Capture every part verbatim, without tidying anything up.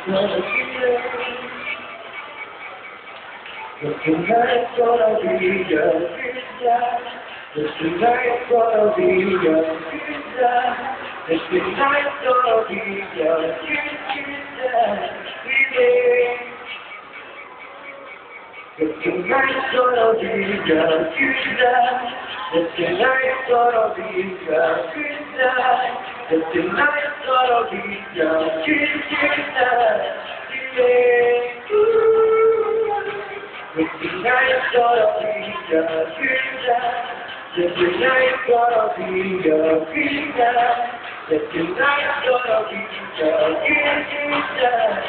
gonna be there. But tonight's gonna be a good night. But tonight's gonna be a good night. But tonight's gonna be a good, good night. But tonight's gonna be a good night. But tonight's gonna be a good night. But tonight's gonna be a good, good night. But tonight's gonna be a good night. But tonight's gonna be a good night. But tonight's gonna be a good, good night.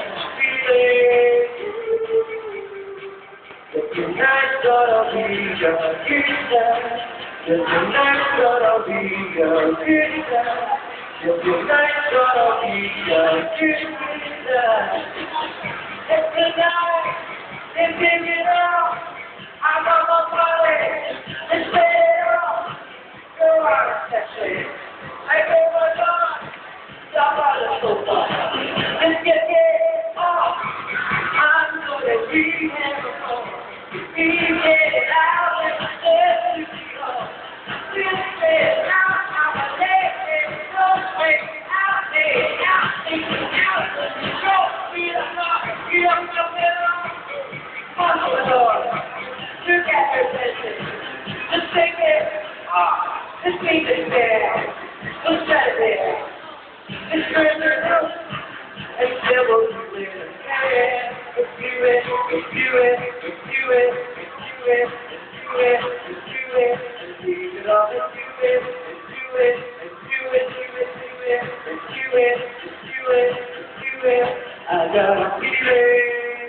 But tonight's gonna be a good night. But tonight's gonna be a good night. But tonight's gonna be a good night. It's the night, it's big enough. I'm on my body, it's big enough. Go out and catch it. I go my God, stop out of the sofa. Let's get it off. I'm gonna be here before. Be it out and let you go. This is out, I'm a lady, no way out there, out there, out there. Don't be a knock, get up the middle. Follow the door. Look at her business. Just take it off. Just leave it there. Just set it there. Just turn your nose and still will do it. Let's do it, let's do it, let's do it, let's do it, let's do it, let's do it, let's leave it all, let's do it, let's do it, let's do it, do it, do it, let's do it, let's do it, let's do it, I got a feeling.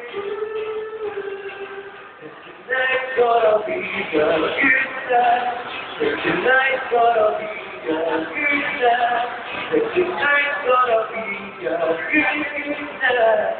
Tonight's gonna be a good night. Tonight's gonna be a good night. Tonight's gonna be a good night.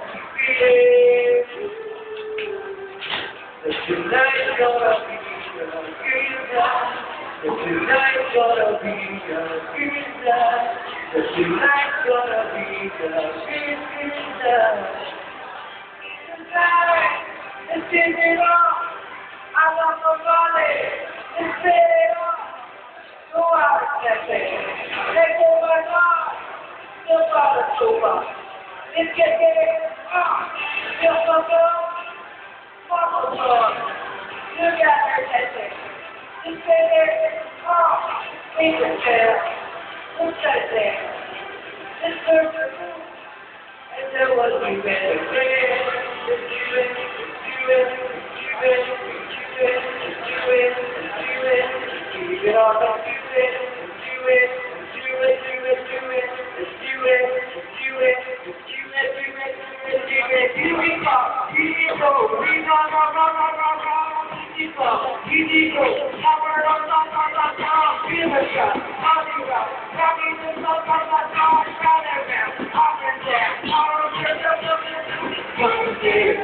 Tonight's gonna be a good night. Tonight's gonna be a good night. Tonight's gonna be a good night. Tonight, it's giving up. I love the money. It's giving up. Go out and catch it. Take over God. Still got a sofa. It's getting up. Feel so good. Follow God. Look at her catching. It's getting up. Leave it there. Who's that there? It's her to do. And there was we better play. Let's do it. Let's do it. Let's do it. Let's do it. Let's do it. Let's do it. Keep it all. Let's do it. Let's do it. Let's do it. Do it. Do it. Let's do it. Let's do it. Let's do it. Do it. Let's do it. Here we go. Here we go. We go. Go. Go. Go. Go. Go. Here we go. Here we go. Cover up. Go. Go. Go. Go. Feel the shot. How do you go? How do you go? Go. Go. Go. Go. Down and down. Up and down. All over the place. Come there.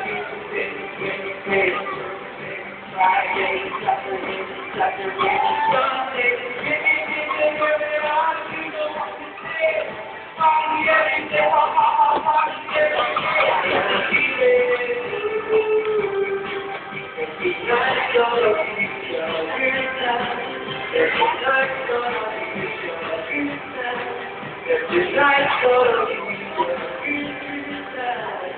Friday, Saturday, Saturday, Sunday. Give me, give me, give me, all you know what to say. Party every day, ha ha ha, party every day. Tonight's gonna be a good night. Tonight's gonna be a good night. Tonight's gonna be a good night.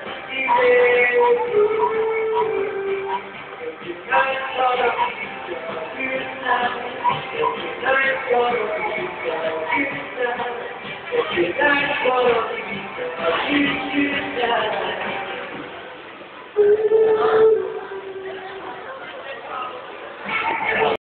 Tonight's gonna be a good night. Tonight's gonna be a good night. Tonight's gonna be a good night.